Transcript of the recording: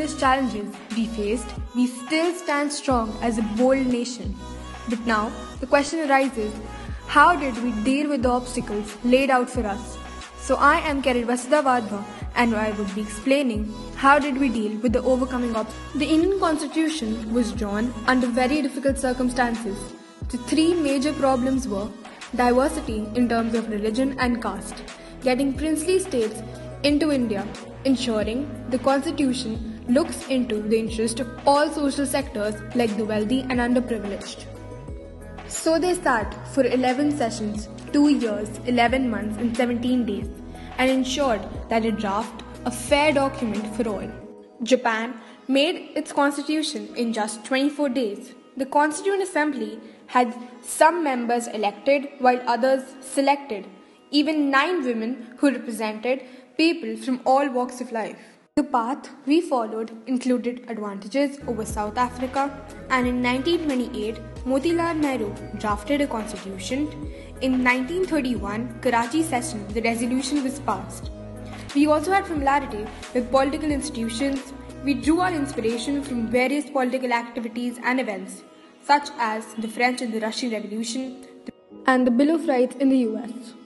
numerous challenges we faced, we still stand strong as a bold nation. But now, the question arises, how did we deal with the obstacles laid out for us? So I am Cadet Vasudha Vadva and I would be explaining how did we deal with the overcoming obstacles. The Indian Constitution was drawn under very difficult circumstances. The three major problems were diversity in terms of religion and caste, getting princely states into India, ensuring the Constitution looks into the interest of all social sectors like the wealthy and underprivileged. So they sat for 11 sessions, 2 years, 11 months and 17 days and ensured that it draft a fair document for all. Japan made its constitution in just 24 days. The Constituent Assembly had some members elected while others selected, even 9 women who represented people from all walks of life. The path we followed included advantages over South Africa, and in 1928, Motilal Nehru drafted a constitution. In 1931 Karachi session, the resolution was passed. We also had familiarity with political institutions. We drew our inspiration from various political activities and events, such as the French and the Russian Revolution and the Bill of Rights in the US.